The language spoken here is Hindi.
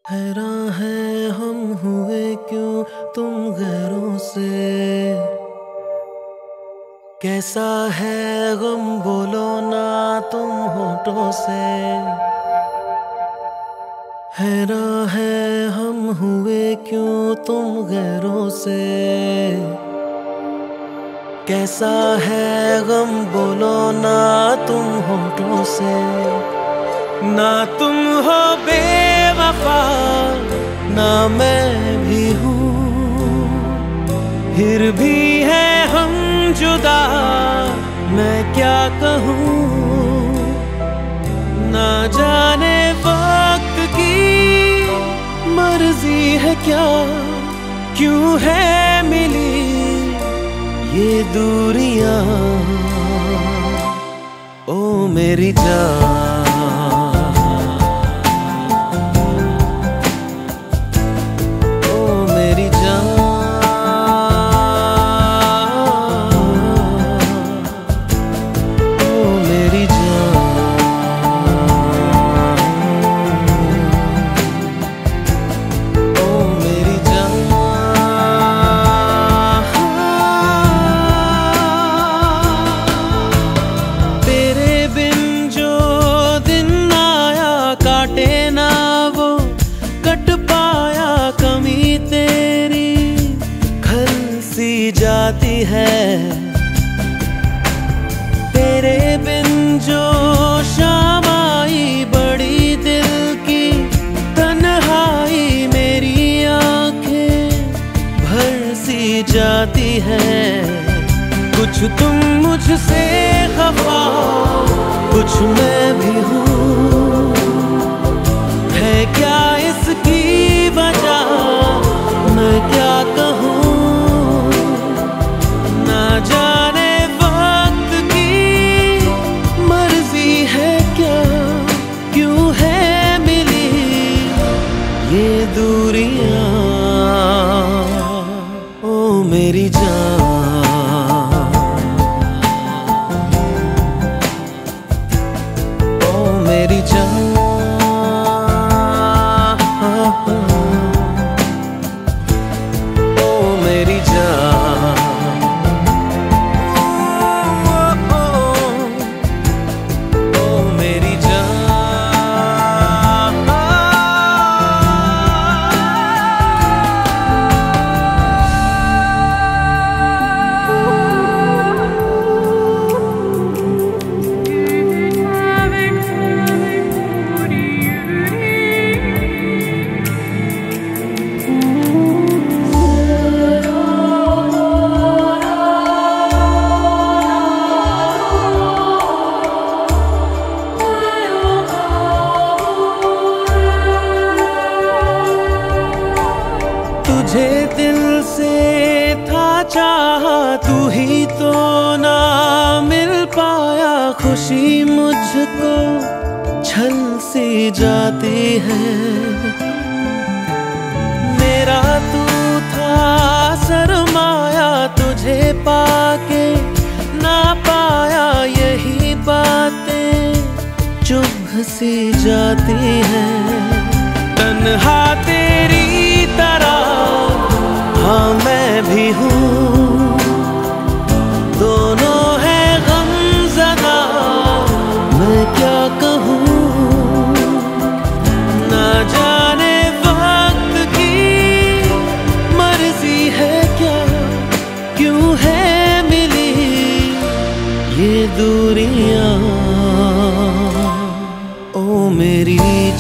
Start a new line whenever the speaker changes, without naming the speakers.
हैरान है हम हुए क्यों तुम गैरों से। कैसा है गम बोलो ना तुम होठों से। हैरान है हम हुए क्यों तुम गैरों से। कैसा है गम बोलो ना तुम होठों से। ना तुम हो बेवफा ना मैं भी हूँ, फिर भी है हम जुदा मैं क्या कहूँ। ना जाने वक्त की मर्जी है क्या, क्यों है मिली ये दूरियां। ओ मेरी जान, जाती है तेरे बिन जो शाम आई बड़ी दिल की तन्हाई। मेरी आंखें भर सी जाती है। कुछ तुम मुझसे खफा कुछ मैं भी हूँ, है क्या इसकी वजह मैं क्या कहूँ। जाने वक्त की मर्जी है क्या, क्यों है मिली ये दूरियां। ओ मेरी जान, ओ मेरी जान, ओ मेरी जान। तुझे दिल से था चाहा तू ही तो ना मिल पाया। खुशी मुझको छल सी जाती है। मेरा तू था सरमाया, तुझे पाके ना पाया। यही बातें चुभ सी जाती हैं। तन्हा तेरी तरह हाँ मैं भी हूँ, दोनों है गमज़दा मैं क्या कहूँ। ना जाने वक्त की मर्जी है क्या, क्यों है मिली ये दूरियां। ओ मेरी